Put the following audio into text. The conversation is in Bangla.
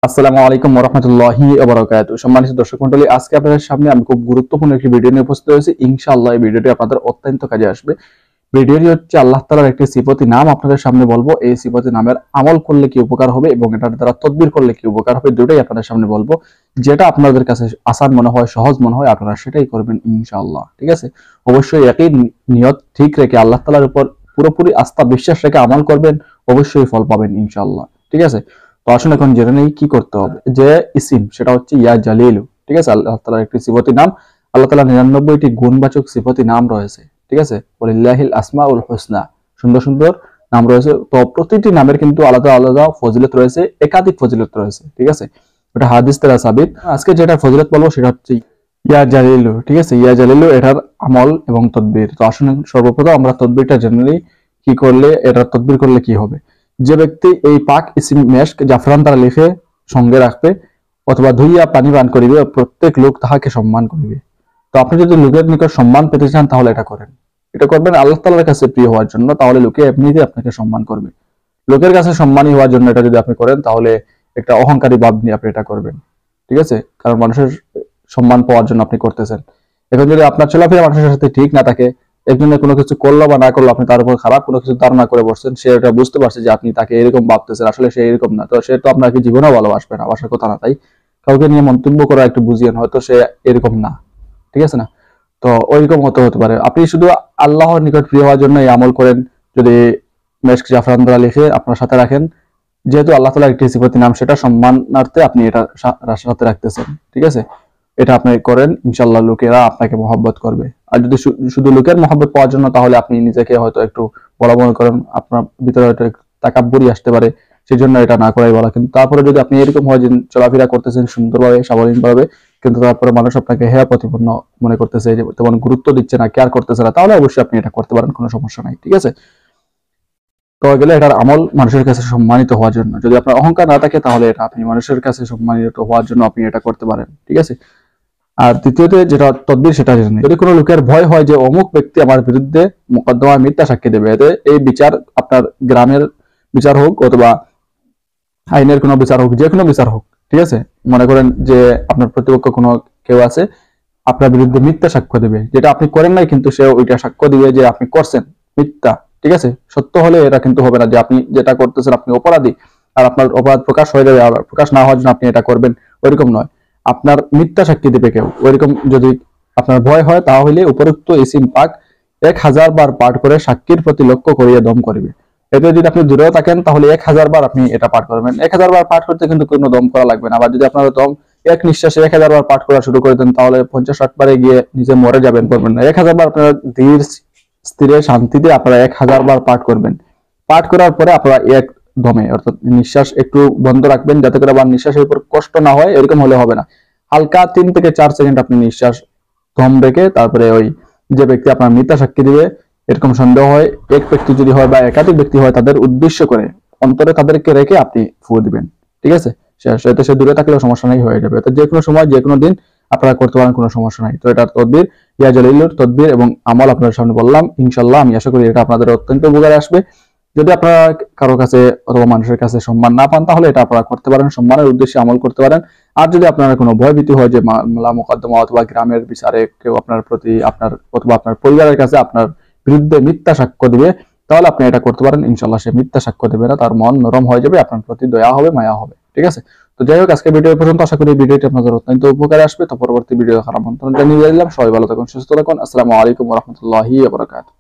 আসসালামু আলাইকুম ওয়া রাহমাতুল্লাহি ওয়া বারাকাতুহু। সম্মানিত দর্শক মণ্ডলী, আজকে আপনাদের সামনে আমি খুব গুরুত্বপূর্ণ একটি ভিডিও নিয়ে উপস্থিত হয়েছি। ইনশাআল্লাহ এই ভিডিওটি আপনাদের অত্যন্ত কাজে আসবে। ভিডিওটি হচ্ছে আল্লাহ তাআলার একটি সিফাতি নাম আপনাদের সামনে বলবো। এই সিফাতি নামের আমল করলে কি উপকার হবে এবং এটার দ্বারা তাদবির করলে কি উপকার হবে, দুটোই আপনাদের সামনে বলবো। যেটা আপনাদের কাছে আসান মনে হয়, সহজ মনে হয়, আপনারা সেটাই করবেন ইনশাআল্লাহ। ঠিক আছে? অবশ্যই একই নিয়ত ঠিক রেখে আল্লাহ তাআলার উপর পুরোপুরি আস্থা বিশ্বাস রেখে আমল করবেন, অবশ্যই ফল পাবেন ইনশাআল্লাহ। ঠিক আছে? তো আসুন এখন জেনে নেই কি করতে হবে। যে ইসিম সেটা হচ্ছে ইয়া জালিলু। ঠিক আছে? আল্লাহ তাআলার একটি সিফাতি নাম। আল্লাহ তাআলার 99টি গুণবাচক সিফাতি নাম রয়েছে। ঠিক আছে? ওয়ালিল্লাহিল আসমাউল হুসনা, সুন্দর সুন্দর নাম রয়েছে। তো প্রতিটি নামের কিন্তু আলাদা আলাদা ফজিলত রয়েছে, একাধিক ফজিলত রয়েছে। ঠিক আছে? এটা হাদিস দ্বারা সাবিত। আজকে যেটা ফজিলত বলবো সেটা হচ্ছে ইয়া জালিলু। ঠিক আছে? ইয়া জালিলু এটার আমল এবং তদবির। তো আসুন সর্বপ্রথম আমরা তদবিরটা জেনে নিই। কি করলে, এটার তদবির করলে কি হবে। যে ব্যক্তি এই পাক ইসিম মেশক জাফরান দ্বারা লিখে সঙ্গে রাখবে অথবা ধুইয়া পানি পান করিবে, প্রত্যেক লোক তাহাকে সম্মান করিবে। তো আপনি যদি লোকের নিকট সম্মান পেতে চান তাহলে এটা করেন। এটা করবেন আল্লাহ তাআলার কাছে প্রিয় হওয়ার জন্য, তাহলে লোকে এমনিতেই আপনাকে সম্মান করবে। লোকের কাছে সম্মানী হওয়ার জন্য এটা যদি আপনি করেন তাহলে একটা অহংকারী ভাব নিয়ে আপনি এটা করবেন। ঠিক আছে? কারণ মানুষের সম্মান পাওয়ার জন্য আপনি করতেছেন। এখন যদি আপনার চলাফেরা মানুষের সাথে ঠিক না থাকে, একজনের কোনো কিছু করলো বা না করলো, আপনি তার উপর খারাপ কোনো কিছু ধারণা করে বসছেন, সে এটা বুঝতে পারছে যে আপনি তাকে এরকম ভাবতেছেন, আসলে সে এরকম না, তো সে তো আপনাকে জীবনেও ভালোবাসবে না, বাসার কথা না। তাই কাউকে নিয়ে মন্তব্য করা একটু বুঝিয়েন, হয়তো সে এরকম না। ঠিক আছে না? তো ওইরকম হতে পারে। আপনি শুধু আল্লাহর নিকট প্রিয় হওয়ার জন্য এই আমল করেন। যদি মেশক জাফরান দ্বারা লিখে আপনার সাথে রাখেন, যেহেতু আল্লাহ তাআলার একটি সিফাতি নাম, সেটা সম্মানার্থে আপনি এটা সাথে রাখতেছেন। ঠিক আছে? এটা আপনি করেন, ইনশাআল্লাহ লোকেরা আপনাকে মহব্বত করবে। আর যদি শুধু লোকের মহব্বত পাওয়ার জন্য, তাহলে আপনি নিজেকে হয়তো একটু বড় মনে করেন, আপনার ভিতরে হয়তো একটু তাকাব্বুরি আসতে পারে, সেই জন্য এটা না করাই ভালো। কিন্তু তারপরে যদি আপনি এরকম হয় যে চলাফেরা করতেছেন সুন্দরভাবে, স্বাভাবিকভাবে, কিন্তু তারপরে মানুষ আপনাকে হেয় প্রতিপন্ন মনে করতেছে, যে তেমন গুরুত্ব দিচ্ছে না, কেয়ার করতেছে না, তাহলে অবশ্যই আপনি এটা করতে পারেন, কোনো সমস্যা নাই। ঠিক আছে? তো গেলে এটার আমল মানুষের কাছে সম্মানিত হওয়ার জন্য। যদি আপনার অহংকার না থাকে তাহলে এটা আপনি মানুষের কাছে সম্মানিত হওয়ার জন্য আপনি এটা করতে পারেন। ঠিক আছে? আর দ্বিতীয়তে যেটা তদবির, সেটা জেনে যদি কোনো লোকের ভয় হয় যে অমুক ব্যক্তি আমার বিরুদ্ধে মোকদ্দমায় মিথ্যা সাক্ষী দেবে, এতে এই বিচার আপনার গ্রামের বিচার হোক অথবা আইনের কোনো বিচার হোক, যে কোনো বিচার হোক। ঠিক আছে? মনে করেন যে আপনার প্রতিপক্ষ কোনো কেউ আছে, আপনার বিরুদ্ধে মিথ্যা সাক্ষ্য দেবে, যেটা আপনি করেন নাই, কিন্তু সে ওইটা সাক্ষ্য দিবে যে আপনি করছেন মিথ্যা। ঠিক আছে? সত্য হলে এটা কিন্তু হবে না যে আপনি যেটা করতেছেন আপনি অপরাধী, আর আপনার অপরাধ প্রকাশ হয়ে যাবে, আর প্রকাশ না হওয়ার জন্য আপনি এটা করবেন, ওইরকম নয়। আপনার মিথ্যা সাক্ষী দিবে কেউ, ওইরকম যদি আপনার ভয় হয়, তাহলে উপরোক্ত ইসিম পাক 1000 বার পাঠ করে সাক্ষীর প্রতি লক্ষ্য করিয়া দম করিবে। এতে যদি আপনি দূরেও থাকেন তাহলে 1000 বার আপনি এটা পাঠ করবেন। 1000 বার পাঠ করতে কিন্তু কোনো দম করা লাগবে না। আবার যদি আপনার দম এক নিঃশ্বাসে 1000 বার পাঠ করা শুরু করে দেন, তাহলে 50-60 বারে গিয়ে নিজে মরে যাবেন, করবেন না। 1000 বার আপনারা ধীর স্থিরে শান্তিতে আপনারা 1000 বার পাঠ করবেন। পাঠ করার পরে আপনারা এক দমে, অর্থাৎ নিঃশ্বাস একটু বন্ধ রাখবেন, যাতে করে আবার নিঃশ্বাসের উপর কষ্ট না হয়, এরকম হলে হবে না। হালকা 3 থেকে 4 সেকেন্ড আপনি নিঃশ্বাস দম রেখে তারপরে ওই যে ব্যক্তি আপনার মিথ্যা সাক্ষী দিবে, এরকম সন্দেহ হয়, এক ব্যক্তি যদি হয় বা একাধিক ব্যক্তি হয়, তাদের উদ্দেশ্য করে অন্তরে তাদেরকে রেখে আপনি ফু দিবেন। ঠিক আছে? সে দূরে থাকলেও সমস্যা নাই, হয়ে যাবে। তো যে কোনো সময় যে কোনো দিন আপনারা করতে পারেন, কোনো সমস্যা নাই। তো এটার তদবির, ইয়া জালিলুর তদবির এবং আমল আপনাদের সামনে বললাম। ইনশাআল্লাহ আমি আশা করি এটা আপনাদের অত্যন্ত উপকারে আসবে। যদি আপনারা কারো কাছে অথবা মানুষের কাছে সম্মান না পান, তাহলে এটা আপনারা করতে পারেন, সম্মানের উদ্দেশ্যে আমল করতে পারেন। আর যদি আপনারা কোনো ভয়ভীতি হয় যে মামলা মোকদ্দমা অথবা গ্রামের বিচারে কেউ আপনার প্রতি, আপনার অথবা আপনার পরিবারের কাছে আপনার বিরুদ্ধে মিথ্যা সাক্ষ্য দিবে, তাহলে আপনি এটা করতে পারেন। ইনশাআল্লাহ সে মিথ্যা সাক্ষ্য দেবে না, তার মন নরম হয়ে যাবে, আপনার প্রতি দয়া হবে, মায়া হবে। ঠিক আছে? তো যাই হোক, আজকে ভিডিও পর্যন্ত। আশা করি ভিডিওটি আপনাদের অত্যন্ত উপকারে আসবে। তো পরবর্তী ভিডিও দেখার আমন্ত্রণ জানিয়ে দিলাম। সবাই ভালো থাকুন, সুস্থ থাকুন। আসসালামু আলাইকুম ওয়া রাহমাতুল্লাহি ওয়া বারাকাতুহু।